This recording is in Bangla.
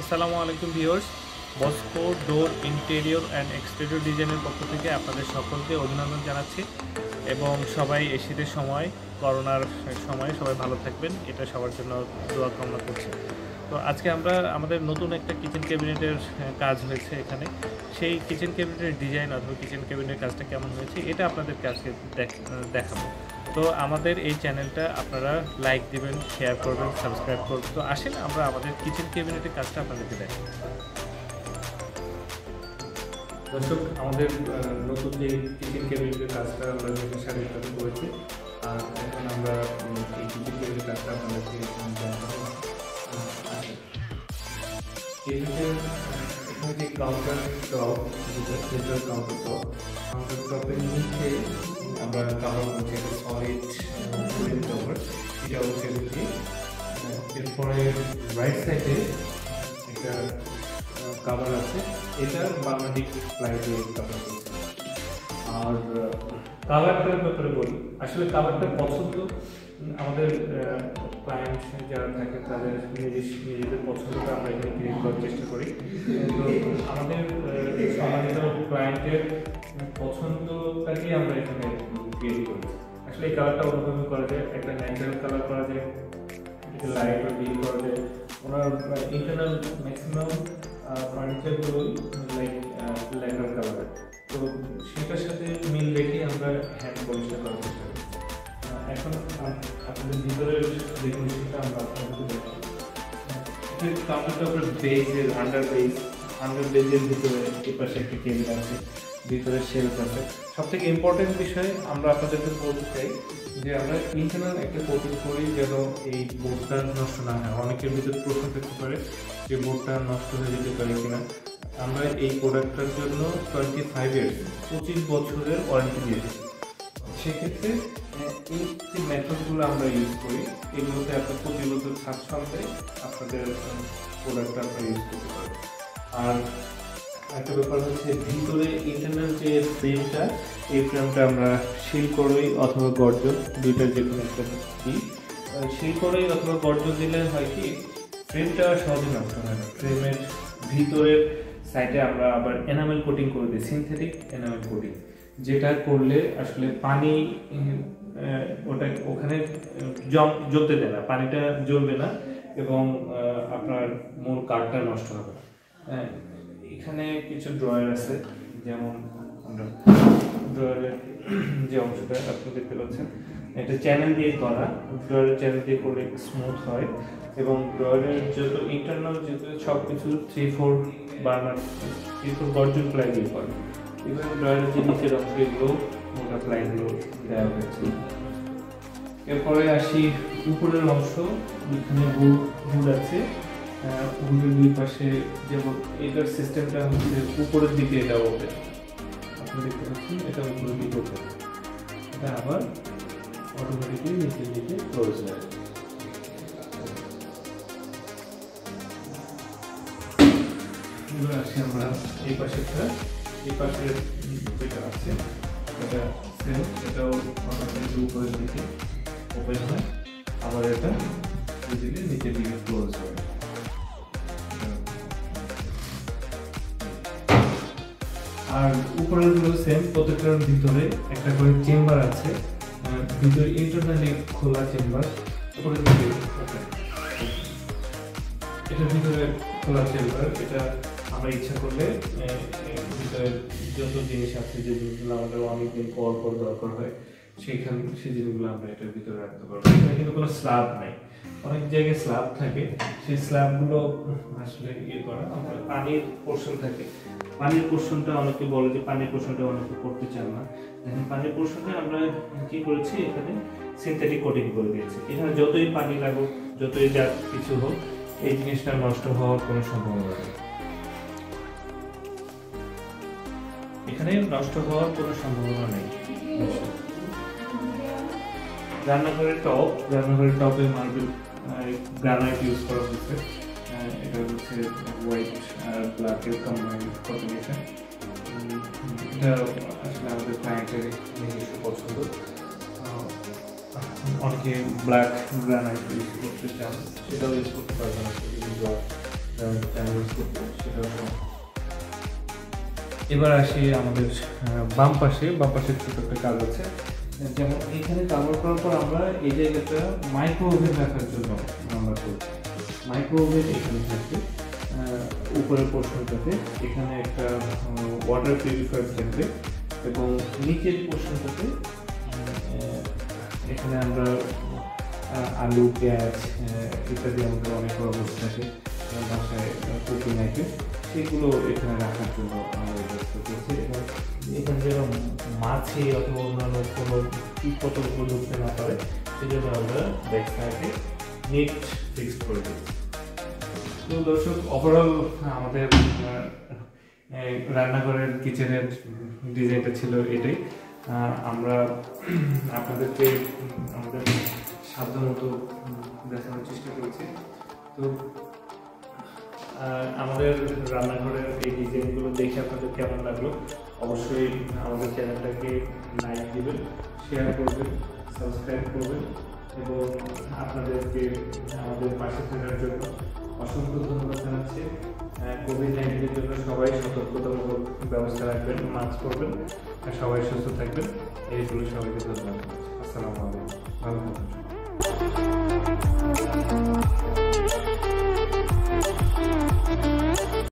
আসসালামু আলাইকুম viewers, Bosco door interior and exterior ডিজাইনের পক্ষ থেকে আপনাদের সকলকে অভিনন্দন জানাচ্ছি এবং সবাই এই শীতের সময়, করোনার সময় সবাই ভালো থাকবেন, এটা সবার জন্য দোয়া কামনা করছি। তো আজকে আমরা আমাদের নতুন একটা কিচেন ক্যাবিনেটের কাজ হয়েছে এখানে। সেই কিচেন ক্যাবিনেটের ডিজাইন অথবা কিচেন ক্যাবিনেটের কাজটা কেমন হয়েছে এটা আপনাদেরকে আজকে দেখাবো। তো আমাদের এই চ্যানেলটা আপনারা লাইক দিবেন, শেয়ার করবেন, সাবস্ক্রাইব করবেন। তো আসেন আমরা আমাদের কিচেন ক্যাবিনেটের কাজটা আপনাদেরকে দেখাই। দর্শক, আমাদের নতুন যে কিচেন ক্যাবিনেটের কাজটা আমরা সাড়ে করেছি, আর এখন আমরা এই কিচেন ক্যাবিনেটের কাজটা আপনাদেরকে দেখাবো। এখানে যে কাউন্টার টপ, সেন্ট্রাল কাউন্টার টপের নিচে আমরা কাভার করছি একটা সলিড উডেন কাভার, এটা হচ্ছে দেখি। এরপরে রাইট সাইডে একটা কাভার আছে, এটা বাংলাদেশ প্লাই দিয়ে কাভার করছে। আর কাভারটার ব্যাপারে বলি, আসলে কাভারটা পছন্দ আমাদের ক্লায়েন্ট যারা থাকে তাদের নিজেদের পছন্দটা আমরা এখানে ক্রিয়েট করার চেষ্টা করি। তো আমাদের সম্মানিত ক্লায়েন্টের পছন্দটাকেই আমরা এখানে ক্রিয়েট করি। আসলে এই কালারটা অন্যভাবে করা যায়, একটা ন্যাচারাল কালার করা যায়, একটা লাইট বা ডিপ করা যায়। ওনার ইন্টারনাল ম্যাক্সিমাম ফার্নিচারগুলোই লাইক ল্যান্ডার কালার, তো সেটার সাথে মিল রেখে আমরা হ্যান্ড পলিশটা করার চেষ্টা করি। এখন আপনাদের ভিতরের ডেকোরেশনটা আমরা আপনাদেরকে দেখাবো। কাউন্টারটা আপনার বেজের আন্ডার বেজের ভিতরে এই পাশে একটা কেবিন আছে, ভিতরে শেলফ আছে। সবথেকে ইম্পর্টেন্ট বিষয় আমরা আপনাদেরকে বলতে চাই যে আমরা ইন্টারনাল একটা কোটিং করি যেন এই বোর্ডটা নষ্ট না হয়। অনেকের ভিতরে প্রশ্ন থাকতে পারে যে বোর্ডটা নষ্ট হয়ে যেতে পারে কিনা। আমরা এই প্রোডাক্টটার জন্য 25 ইয়ার্স 25 বছরের ওয়ারেন্টি দিয়ে থাকি। সেক্ষেত্রে এই যে মেথডগুলো আমরা ইউজ করি, এগুলোতে আপনার 25 বছর স্বাচ্ছন্দ্যে আপনাদের প্রোডাক্টটা আপনারা ইউজ করতে পারেন। আর একটা ব্যাপার হচ্ছে ভিতরে ইন্টারনাল যে ফ্রেমটা, এই ফ্রেমটা আমরা শিল করই অথবা গর্জন, দুইটার যে কোনো একটা দিই। শিল করই অথবা গর্জন দিলে হয় কি, ফ্রেমটা সহজে নষ্ট হয় না। ফ্রেমের ভিতরের সাইডে আমরা আবার এনামেল কোটিং করে দিই, সিনথেটিক এনামেল কোটিং, যেটা করলে আসলে পানি ওটা ওখানে জ্বলতে দেয় না, পানিটা জ্বলবে না এবং আপনার মূল কাঠটা নষ্ট হবে না। এখানে কিছু ড্রয়ার আছে, যেমন আমরা ড্রয়ারের যে অংশটা আপনি দেখতে পাচ্ছেন, এটা চ্যানেল দিয়ে করা। ড্রয়ারের চ্যানেল দিয়ে করলে স্মুথ হয় এবং ড্রয়ারের যত ইন্টারনাল যত সব কিছু 3-4 বার্নার 3-4 গর্জন প্লাই দিয়ে করে। এবং ড্রয়ারের যে নিচের অংশ, এগুলো মোটা প্লাইগুলো দেওয়া হয়েছে। এরপরে আসি উপরের অংশ, এখানে হুড আছে। হুডের দুই পাশে যেমন এটার সিস্টেমটা হচ্ছে উপরের দিকে এটা ওপেন, আপনি দেখতে পাচ্ছেন এটা উপরের দিকে ওপেন, এটা আবার অটোমেটিক্যালি নিচের দিকে ক্লোজ হয়। এবার আসি আমরা এই পাশেরটা, এই পাশের যেটা আছে এটা সেম, এটাও অটোমেটিক্যালি উপরের দিকে ওপেন হয়, আবার এটা ইজিলি নিচের দিকে ক্লোজ হয়। আর উপরের গুলো সেম, প্রত্যেকটার ভিতরে একটা করে চেম্বার আছে, ভিতরে ইন্টারনালি খোলা চেম্বার, উপরের দিকে ওপেন। এটার ভিতরে খোলা চেম্বার, এটা আমরা ইচ্ছা করলে ভিতরে যত জিনিস আছে, যে জিনিসগুলো আমাদের অনেকদিন পর পর দরকার হয়, সেই জিনিসগুলো আমরা এটার ভিতরে রাখতে পারবো। এখানে কিন্তু কোনো স্ল্যাব নাই, অনেক জায়গায় স্ল্যাব থাকে, সেই স্ল্যাবগুলো আসলে করা। আমরা পানির পোর্শন থাকে, পানির পোর্শনটা অনেকে বলে যে পানির পোর্শনটা অনেকে করতে চান না। দেখেন পানির পোর্শনে আমরা কি করেছি, এখানে সিনথেটিক কোটিং করে দিয়েছি। এখানে যতই পানি লাগুক, যতই যা কিছু হোক, এই জিনিসটা নষ্ট হওয়ার কোনো সম্ভাবনা নেই। এখানে নষ্ট হওয়ার কোনো সম্ভাবনা নেই। রান্নাঘরের টপে মার্বেল গ্রানাইট ইউজ করা হয়েছে। এটা হচ্ছে হোয়াইট আর ব্ল্যাকের কম্বিনেশন। এটা আসলে আমাদের ক্লায়েন্টের নিজস্ব পছন্দ। অনেকে ব্ল্যাক গ্রানাইট ইউজ করতে চান, সেটাও ইউজ করতে পারবেন। টাইম ইউজ করতে সেটাও সম্ভব। এবার আসি আমাদের বাম পাশে ছোট একটা কাজ আছে, যেমন এখানে কাভার করার পর আমরা এই জায়গাটা মাইক্রো ওভেন রাখার জন্য আমরা করছি। মাইক্রো ওভেন এখানে থাকবে উপরের পোর্শনটাতে, এখানে একটা ওয়াটার পিউরিফায়ার থাকবে এবং নিচের পোর্শনটাতে এখানে আমরা আলু, পেঁয়াজ ইত্যাদি আমাদের অনেক অবস্থা থাকে বাসায় কুকিং আইটেম, সেগুলো এখানে রাখার জন্য আমরা ব্যবস্থা করছি। এবং এখানে যেন মাছি অথবা অন্যান্য কোনো কীটপতঙ্গ ঢুকতে না পারে সেজন্য আমরা ব্যাক সাইডে নেট ফিক্স করে দিচ্ছি। তো দর্শক, ওভারঅল আমাদের রান্নাঘরের কিচেনের ডিজাইনটা ছিল এটাই। আমরা আপনাদেরকে আমাদের সাধ্য মতো দেখানোর চেষ্টা করেছি। তো আমাদের রান্নাঘরের এই ডিজাইনগুলো দেখে আপনাদের কেমন লাগলো অবশ্যই আমাদের চ্যানেলটাকে লাইক দিবেন, শেয়ার করবেন, সাবস্ক্রাইব করবেন এবং আপনাদেরকে আমাদের পাশে থাকার জন্য অসংখ্য ধন্যবাদ জানাচ্ছি। কোভিড-19 জন্য সবাই সতর্কতামূলক ব্যবস্থা রাখবেন, মাস্ক পরবেন, সবাই সুস্থ থাকবেন, এইগুলো সবাইকে ধন্যবাদ। আসসালামু আলাইকুম, ভালো থাকবেন।